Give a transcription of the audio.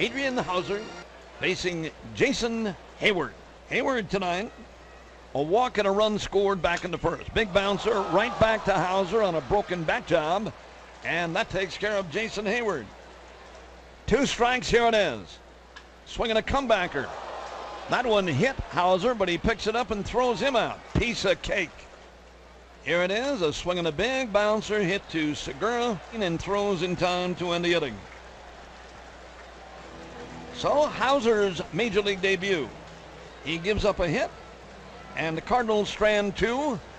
Adrian Houser facing Jason Hayward. Hayward tonight, a walk and a run scored back in the first. Big bouncer right back to Houser on a broken bat job, and that takes care of Jason Hayward. 2 strikes, here it is. Swinging a comebacker. That one hit Houser, but he picks it up and throws him out. Piece of cake. Here it is, a swing and a big bouncer hit to Segura and throws in time to end the inning. So Houser's major league debut. He gives up a hit, and the Cardinals strand 2.